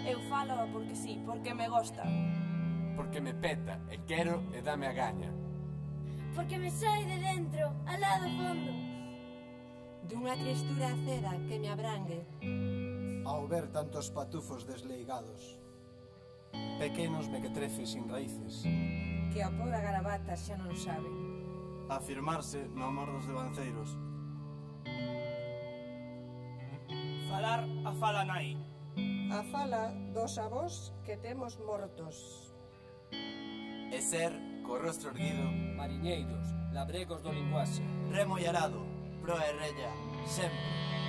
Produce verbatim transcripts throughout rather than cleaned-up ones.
Eu falo porque sí, porque me gosta. Porque me peta e quero e dame a gaña. Porque me sai de dentro, alá do fondo. Dunha tristura acera que me abrangue. Ao ver tantos patufos desleigados, pequenos mequetrefes sin raíces, Que a poda garabatas xa non sabe. Afirmarse no amor dos devanceiros. Falar a fala nai. A fala dos avós que temos mortos. E ser, co rostro erguido, Mariñeiros, labregos do linguaxe. remo e arado, proa e rella, sempre.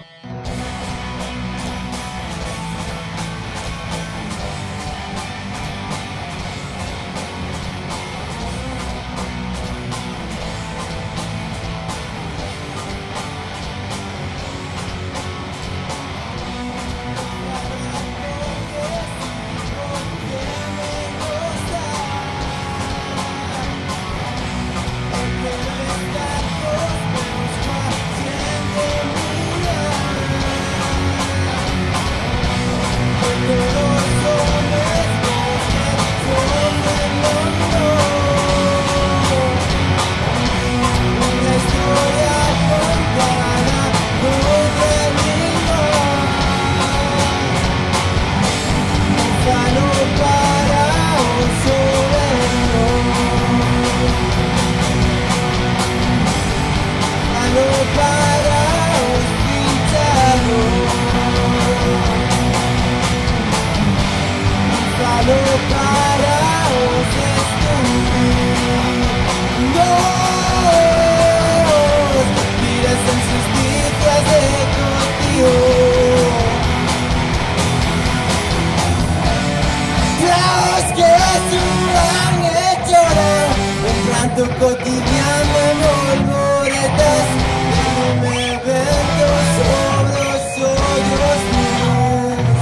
Cotidiano en polvoretas, pero me vento sobre los hoyos míos.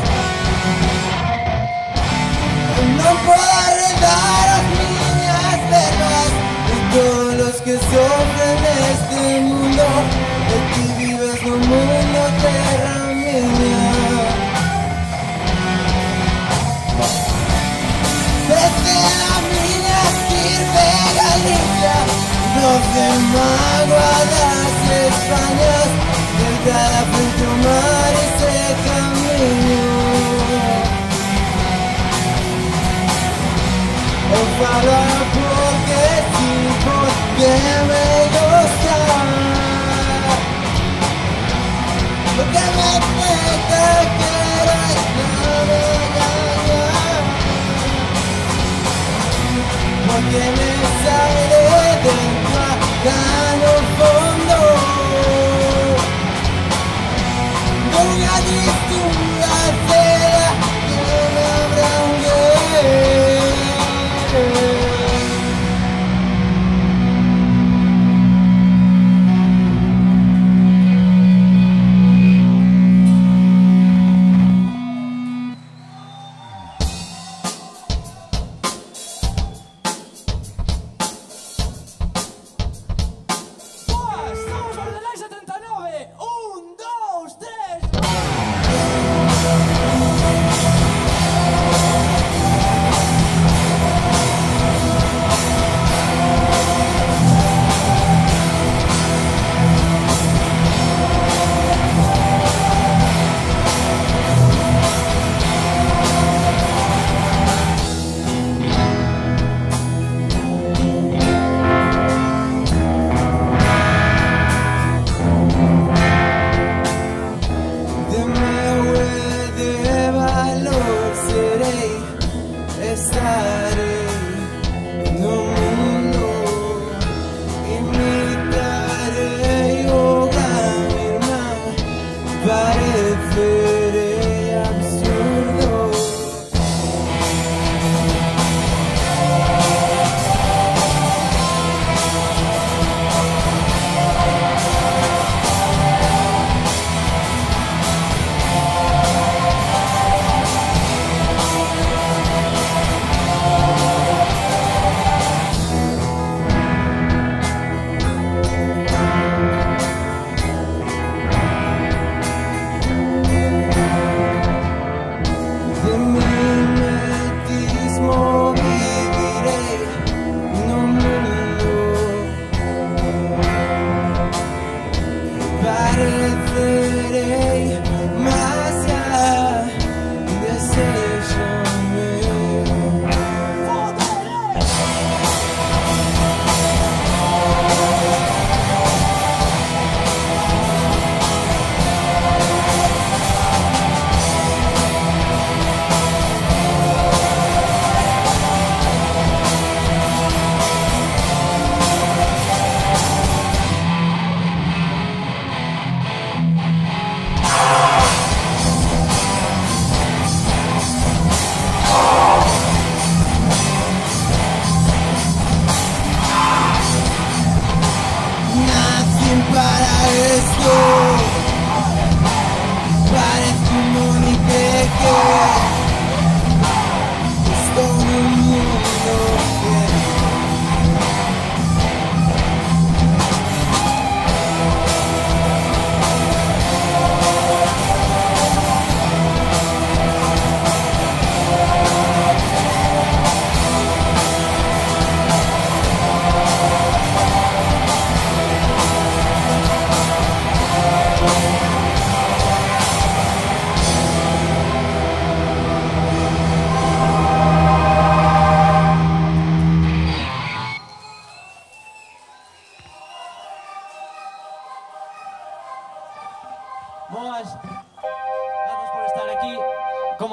No puedo arredar las niñas verlas de todos los que sufren este mundo. De ti vives un mundo terra mía. Desde la niña sirve Galicia, los de Magua das Españas, delgada frente ao mar ese camino. O fala porque sí, porque me gusta, porque me peta quiero estar engañar, porque me sale de dentro acá en el fondo de una tristura acera que me abrangue.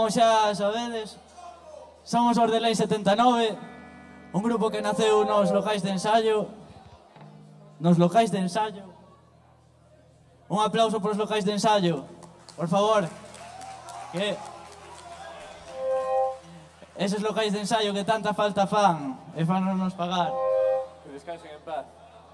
como xa sabedes, somos os de Lei setenta e nove, un grupo que naceu nos locais de ensaio, nos locais de ensayo. Un aplauso por os locais de ensayo, por favor, que eses locais de ensaio que tanta falta fan e fan non nos pagar. Que descansen en paz.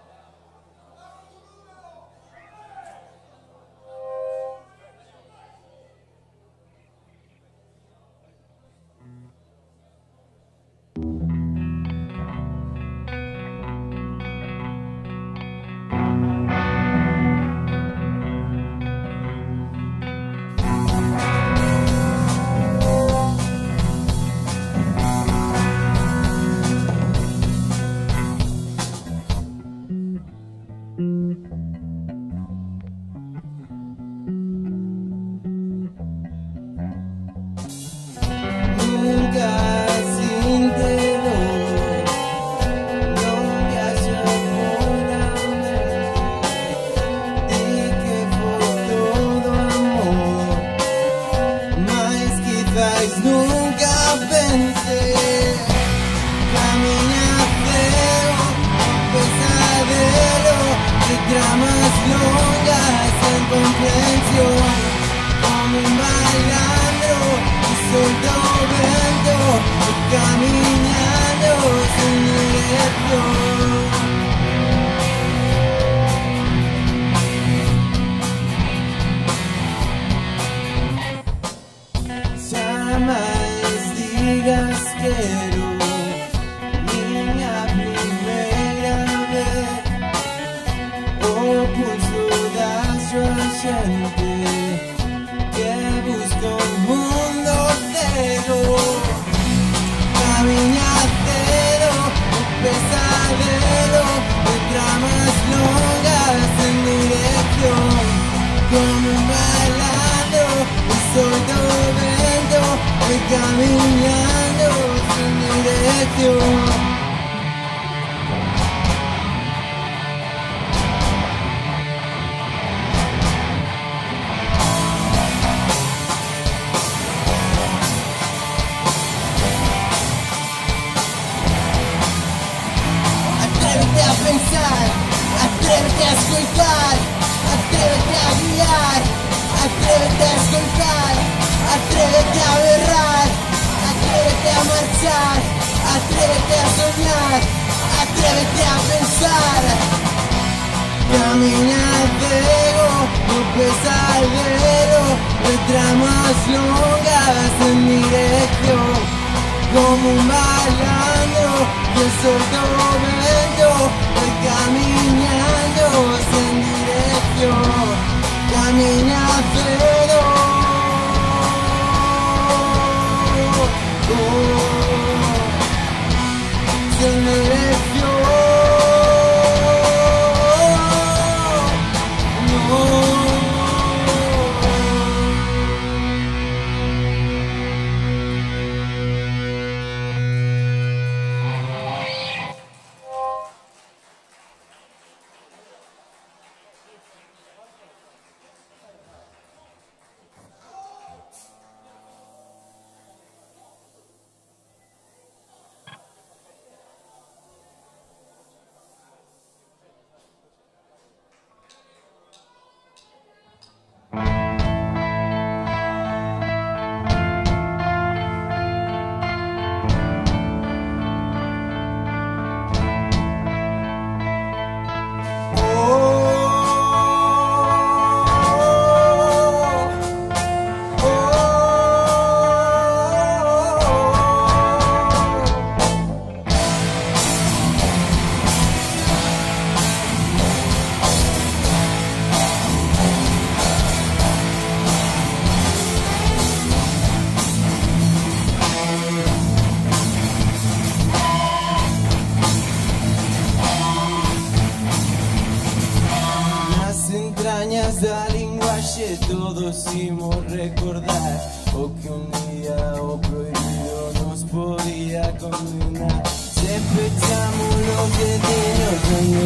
Todos imos recordar o que un día o prohibido nos podía condenar. Se pechamos los deditos donde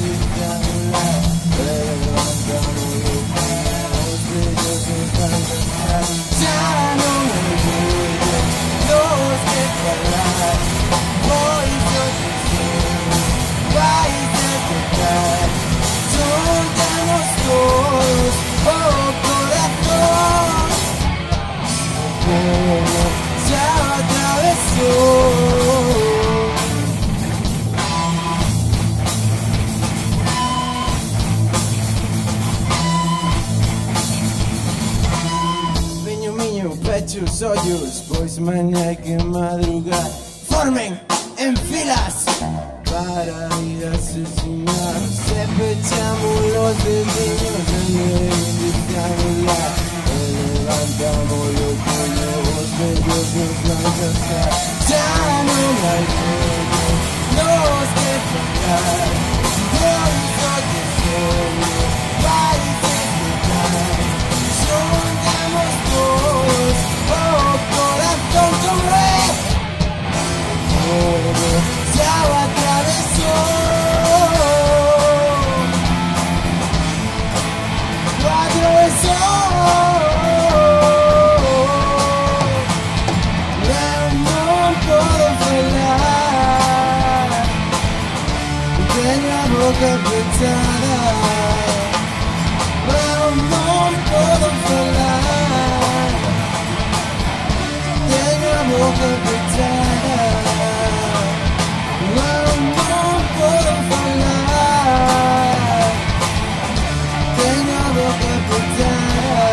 hablar, levantamos los dedos, ellos nos van a dejar. Ya no me voy. sitios, pois mañá hai que madrugar. Formen en filas para ir a asesinar. Se pechamos los deditos en el triangular, levantamos los puños, medios nos van a casar. Ya no hay tiempo, nos que tocar. Pronto que solo vais a escuchar. Juntemos todos, oh corazón con rey. Todo se atravesó, lo atravesó. No puedo falar, tengo la boca fechada. No puedo falar, tengo la boca fechada. No puedo falar, tengo la boca fechada.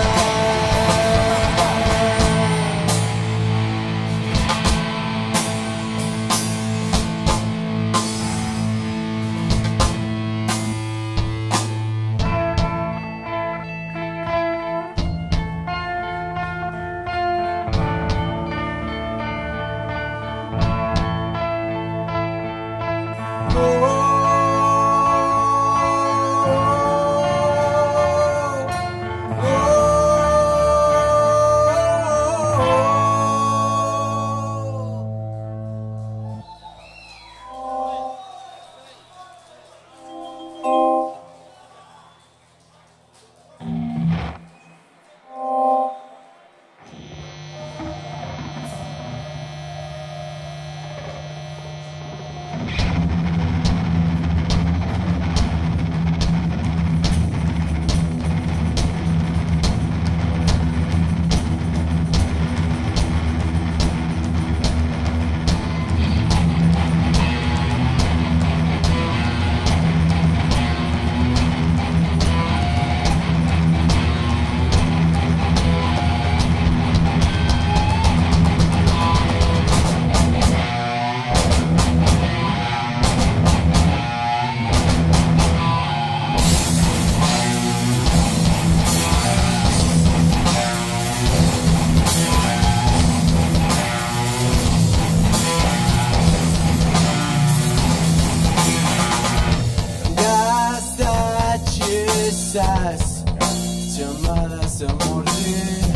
Chamadas a morrer,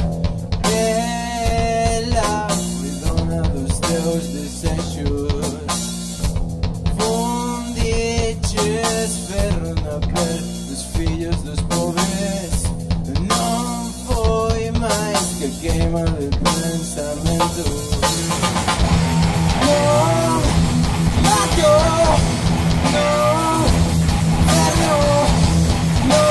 ela foi dona dos teus desejos. Fundiches ferro na pele dos filhos dos pobres. Não foi mais que queima de pensamento. Não matou, não perdoou, não.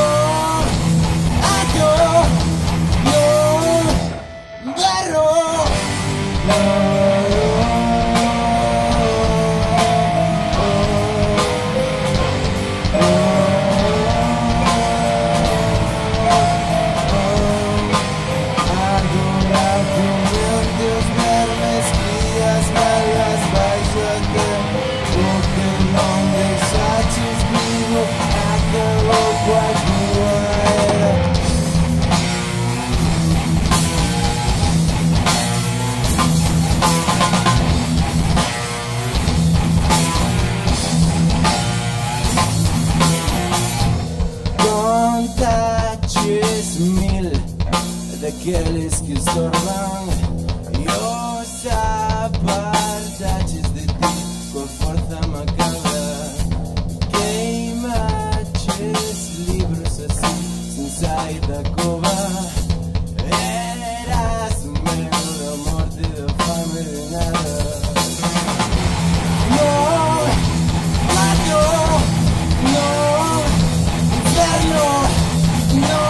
Daqueles que estorvam e os apartaches de ti com força macabra. Queimaches livros assim sem sair da cova. Eras medo da morte, da fame, de nada. Não matou, não inferno, não.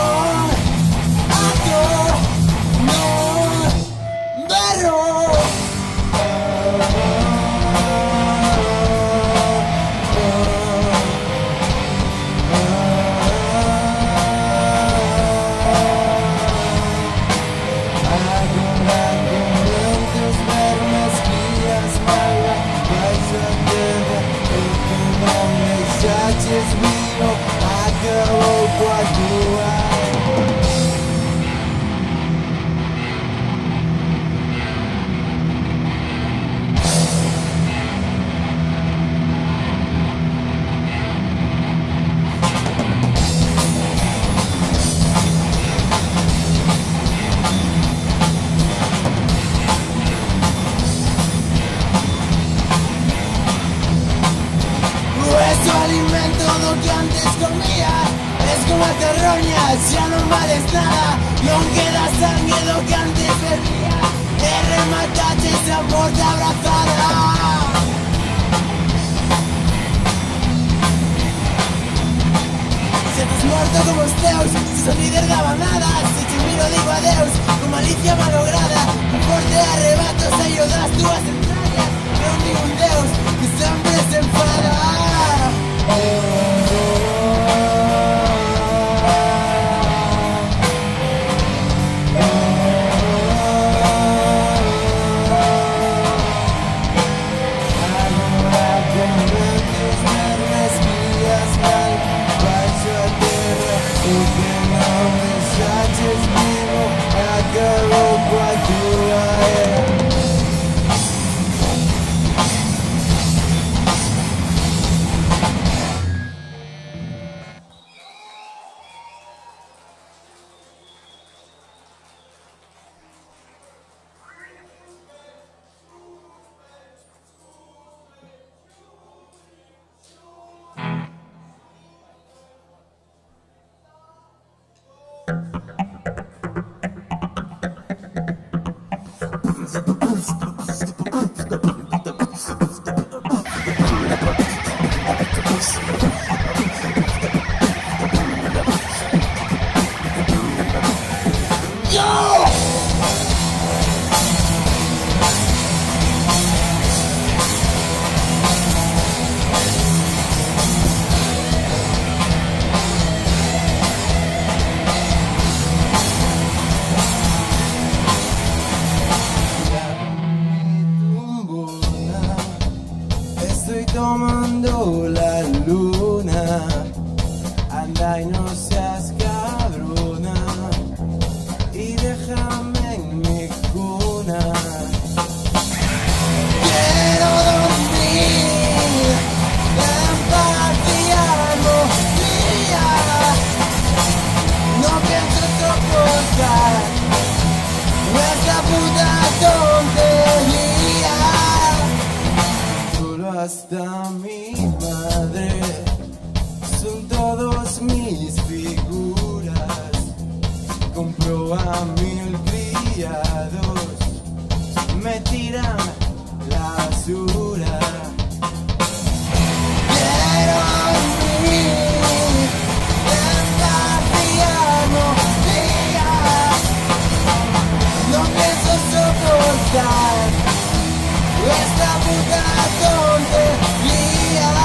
macarroñas, ya no vales nada, non queda sangue do que antes bebía, e remataste esa morte abrazada. Se estás morto como os teus, se son líder da bandada, se te miro digo adeus, con malicia malograda, un forte arrebato sello das túas entrañas, non ningún deus que sempre se enfada. Tomando la luna, anda y no seas cabrona y déjame en mi cuna. Quiero dormir en paz y armonía, no pienso soportar esta puta tontería. Hasta mi madre son todos mis figuras, compro a mil criados, me tiran la basura. Quiero vivir en paz y armonía, no pienso soportar esta puta tontería.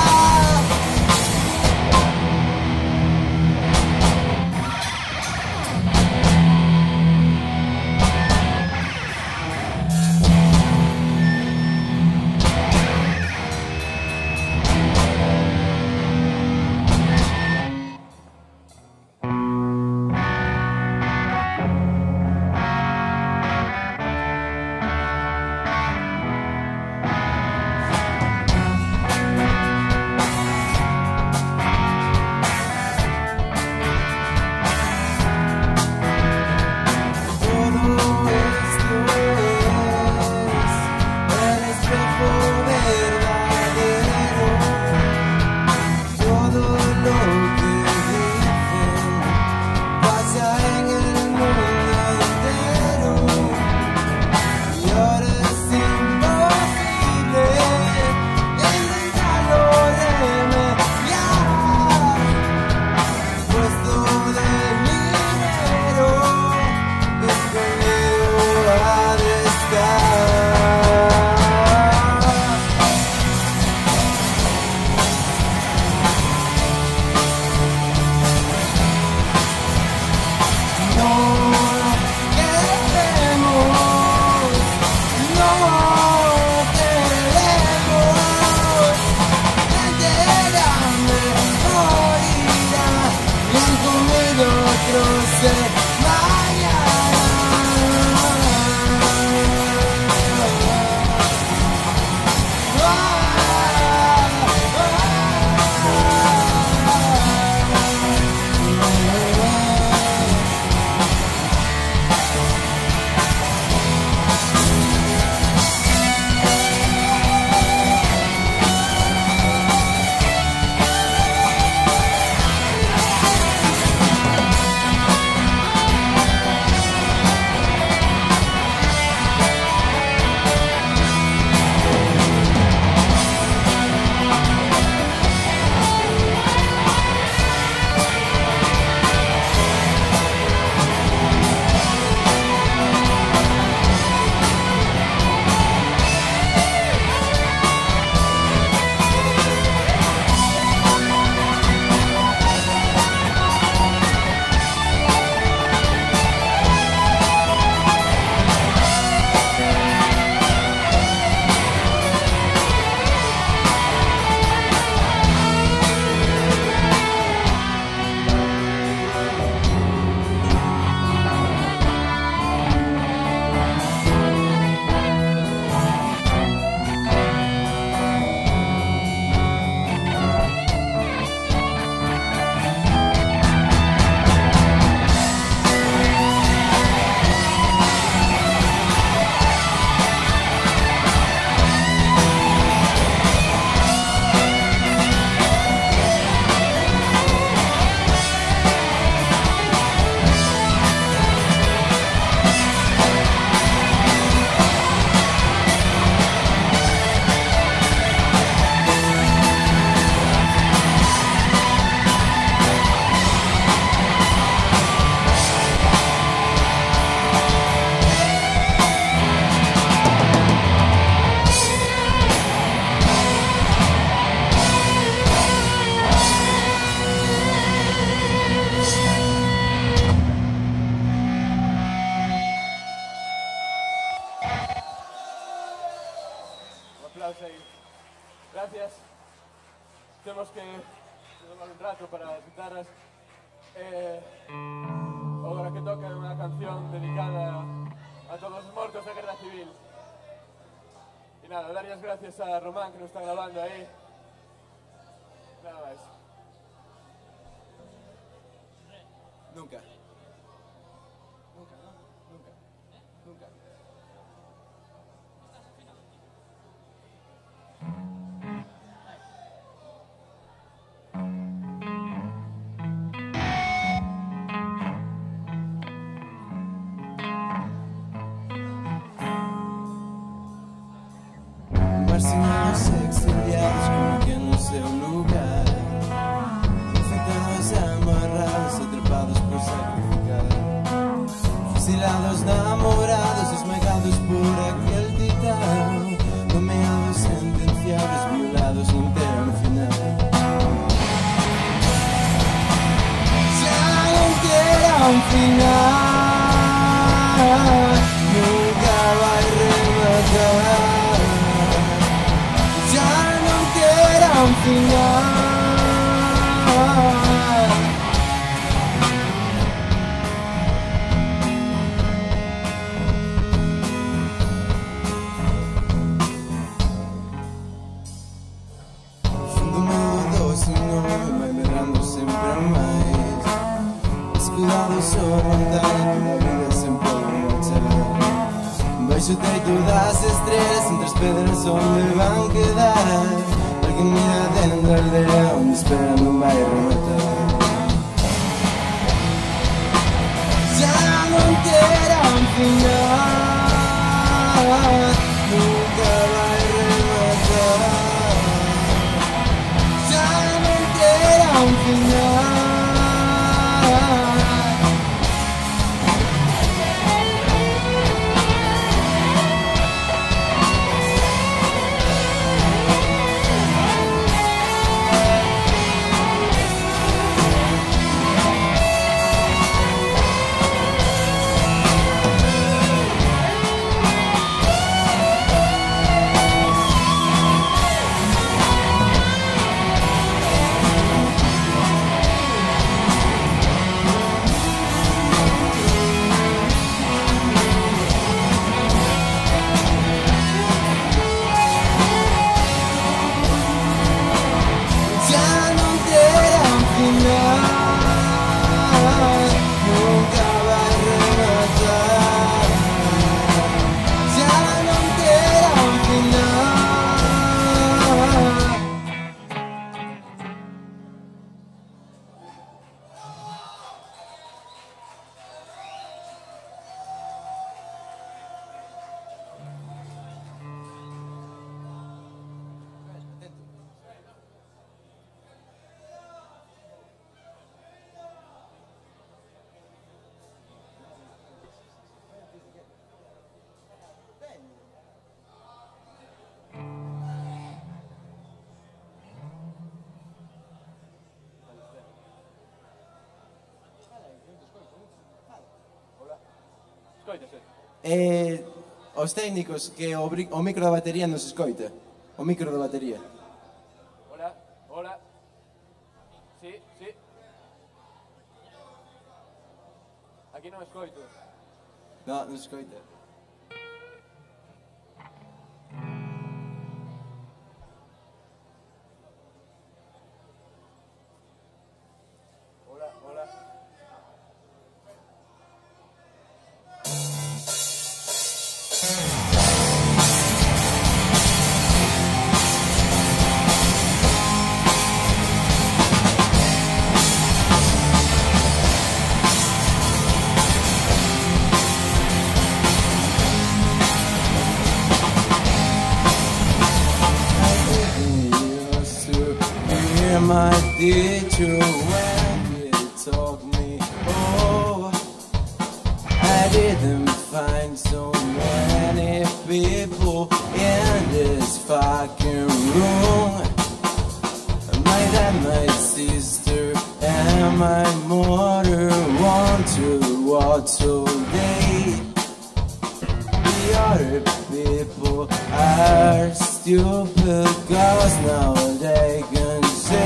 temos que tomar un rato para as guitarras. Eh, agora que toca unha canción dedicada a todos os mortos da Guerra Civil. E nada, dar as gracias a Román que nos está grabando aí. Nada máis. Nunca. Nunca, ¿no? Nunca. Nunca. Marcinados exiliados como que no seu lugar, infectados, amarrados, atrapados por sacrificar, fusilados, namorados, esmagados por aquel titán, nomeados, sentenciados, violados num termo final. Já não terá um final, nunca vai rematar. Um final. Fundo meio doce, nome vai beirando sempre a mais. Escudado sobre a montanha, toda a vida sempre a morte. Baixo o teito das estrelas, entre as pedras onde vão quedar. Que mira dentro da aldea onde espera não vai rematar. Já não terá um final, nunca vai rematar. Já não terá um final. Eh, os técnicos que o, o micro da batería non se escoita. O micro da batería. Hola, hola. Sí, sí. Aquí non escoito. No, non se escoita. Hola, hola. My teacher when he taught me, oh, I didn't find so many people in this fucking room. My dad, my sister, and my mother want to walk today. The other people are stupid, cause now they can say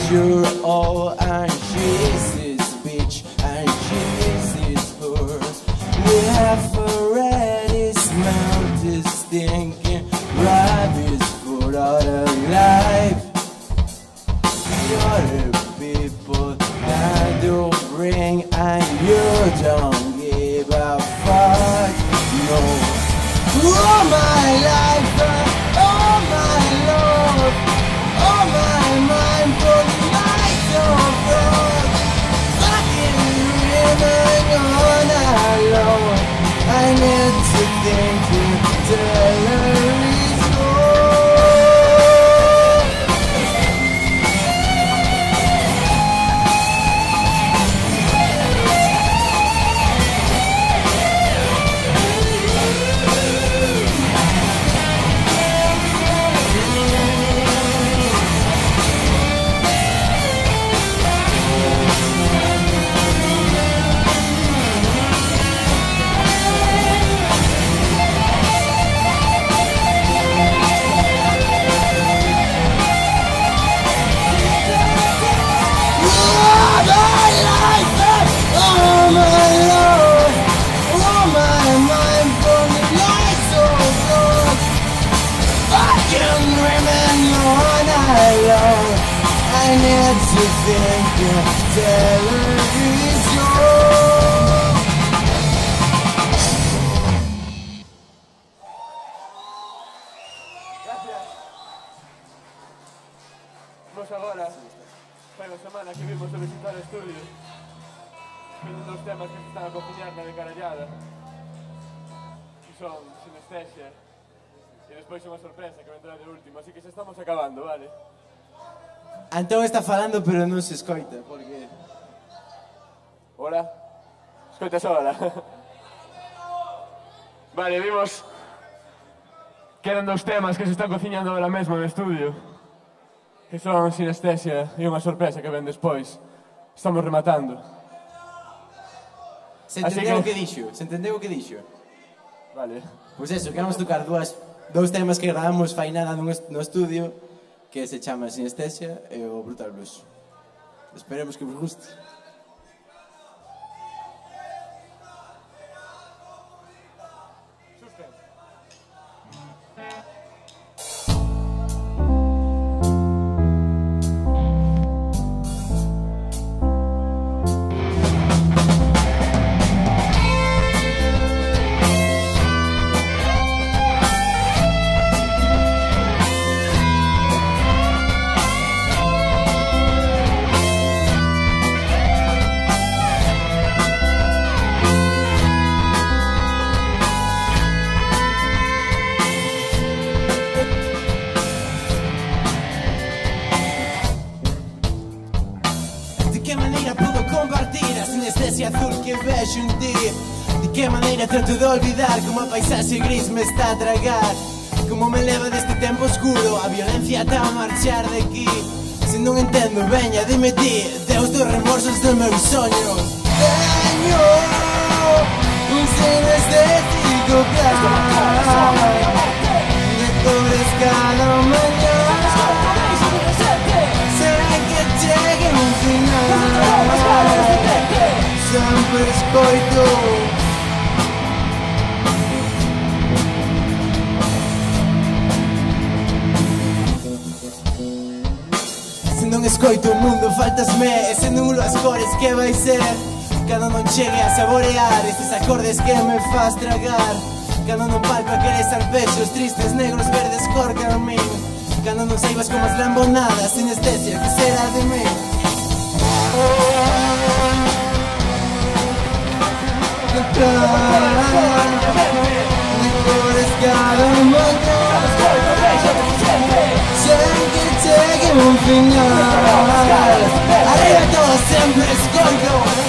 sure. Oh, and she's this bitch, and she's this whore. We have already smelled this stinking rabbit's foot out of life. You're the people that don't bring, and you don't give a fuck. No. Oh my life, oh my love, oh my mind for the light of God. Fucking living on alone. I need to think you tell her it's all. I need to think your television. Gracias. Vos agora, fai unha semana que vimos a visitar o estudio. Foi un dos temas que se están a cociñar na decarallada. Que son sinestesia. E despois unha sorpresa que vendrá de último. Así que xa estamos acabando, vale? Antón está falando pero non se escoita, porque... Hola? Escoitas ahora? Vale, vimos que eran dos temas que se están cociñando ahora mesmo no estudio, que son sinestesia e unha sorpresa que ven despois. Estamos rematando. Se entendeu o que dixo? Se entendeu o que dixo? Vale. Pois eso, queremos tocar dúas, dous temas que gravamos fai nada no estudio, que se chama Sinestesia e o Brutal Blues. Esperemos que vos guste. De que maneira trato de olvidar como a paisaxe gris me está a tragar, como me leva deste tempo oscuro a violencia ata a marchar de aquí. Se non entendo, veña, dime ti, Deus dos remorsos dos meus soños. Teño un sinestésico plan de cores cada mañá. Sei que chegue un final, sempre escoito. Se non escoito o mundo, faltasme. E se nulo as cores, que vai ser? Cando non chegue a saborear estes acordes que me faz tragar, cando non palpa aqueles arpexos tristes, negros, verdes, cor carmín, cando non saibas como as lambonadas, sinestesia, que será de mí? De cores cada mañá, sen que chegue un final, arriba todo sempre escoito.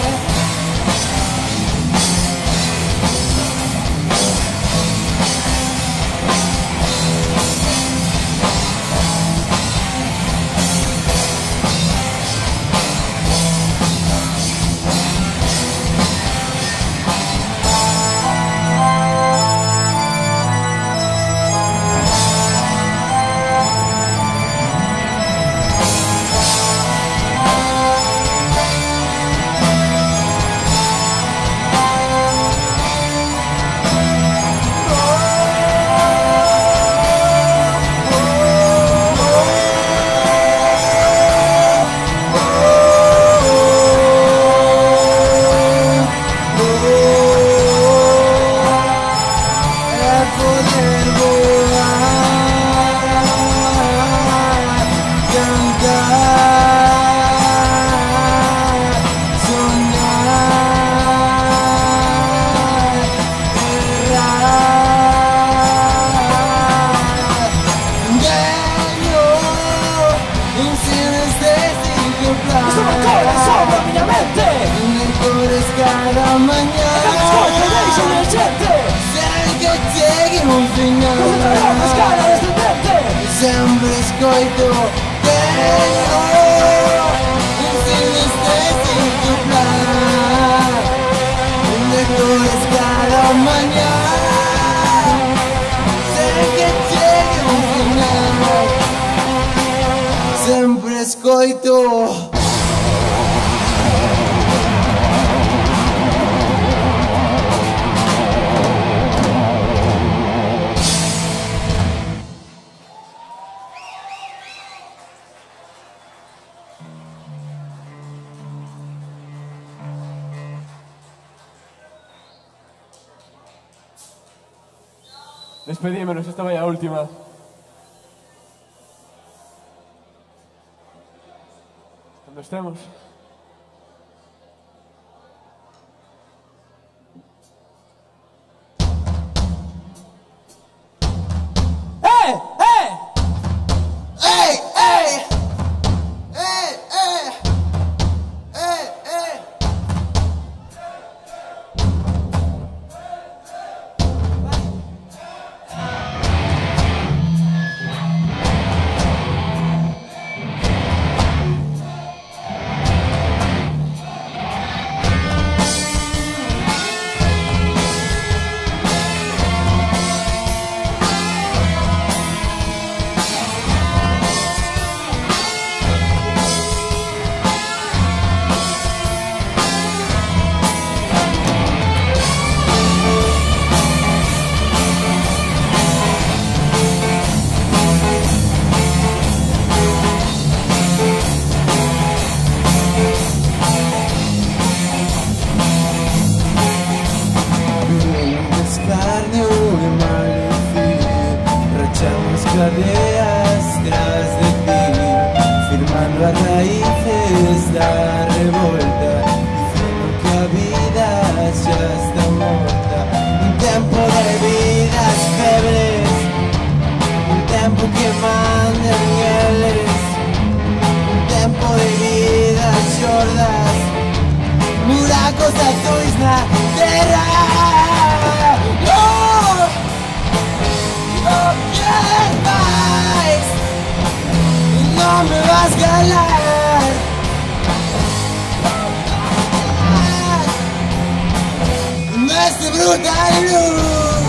final. Sempre escoito que ensinaste sin tu plan. Mejores cada mañana. Sé que llegue un final. Sempre escoito. Despedímonos, esta vai a última. Cando estemos. ¡Eh! ¡Eh! ¡Ey! ¡Ey! ¡Ey! ¡Ey! ¡Ey! ¡Ey! Cadeas tras de ti, firmando a raíces da revolta, diciendo que a vida ya está morta. Un tempo de vidas febres, un tempo que manda mieles, un tempo de vidas xordas, buracos azuis na terra. No! No quieres más, no me vas a ganar. No es brutal luz.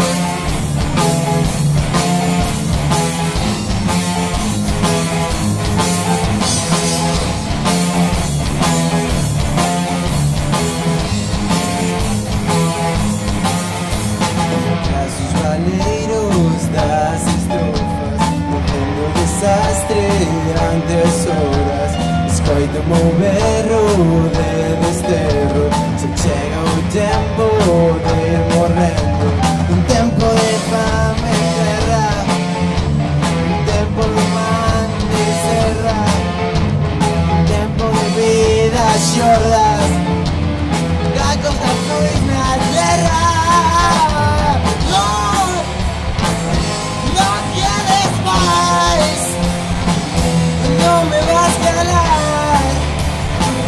Tras sus valeiros das estrofas, morrendo desastre grandes horas. Escoito o meu berro de desterro. Se chega o tempo de ir morrendo, un tempo de fame e terra, un tempo de man de serra, un tempo de vidas xordas, gacos azuis na terra. No, no quieres más, no me vas a ganar.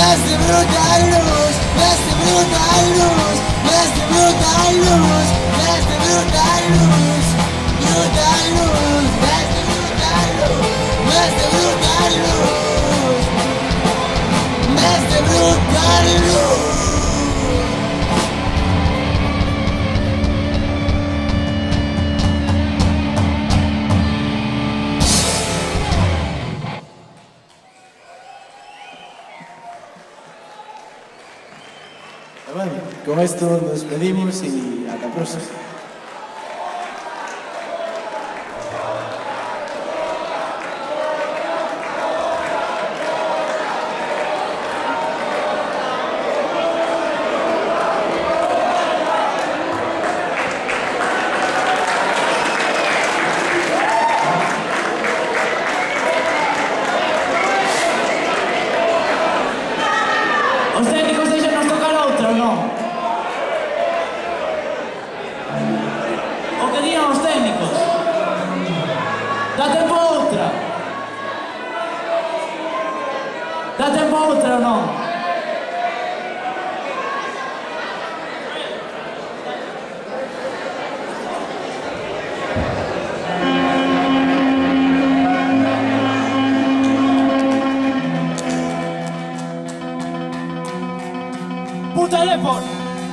Mestre brutal luz, mestre brutal luz, mestre brutal luz, mestre brutal luz, brutal luz, mestre brutal luz, mestre brutal luz, mestre brutal luz. Bueno, con esto nos despedimos y hasta la próxima. Os técnicos deixanos tocar outra ou non? O que digan os técnicos? Dá tempo a outra? Dá tempo a outra ou non? Puta teléfono!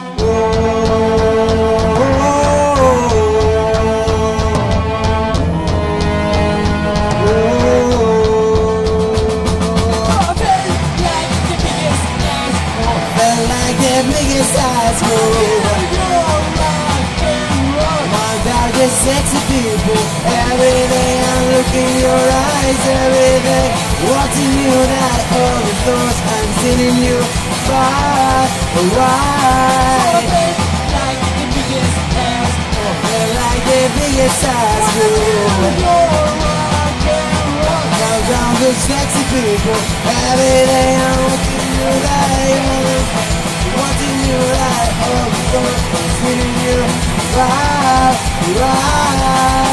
Sexy people, every day I'm looking in your eyes, every day watching you that all the thoughts I'm seeing you far away. Like the biggest ass, like the biggest ass. Now down the sexy people, every day I'm looking in your eyes, watching you that all the thoughts I'm seeing you far away.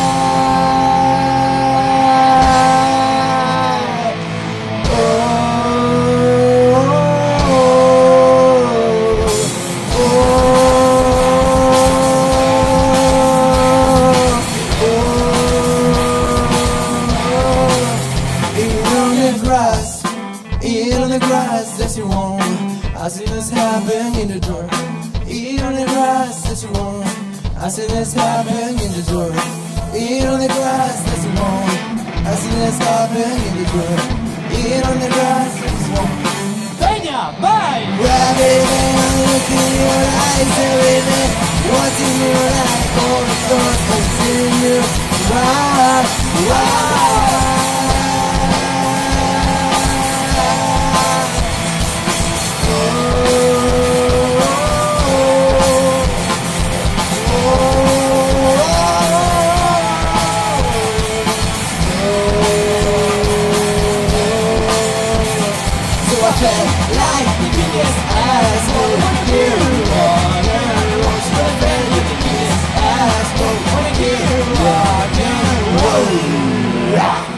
I see this happen in the door. Eat on the grass that you want. I see this happen in the door. Eat on the grass that you want. I see this happen in the door. Eat on the grass that you want. Peña, bye! Every day I'm looking in your eyes, every day watching your life, all the thoughts I'm seeing you. Wow, wow. Like the biggest asshole, you wanna roast the bed with the biggest asshole, wanna get rock and roll.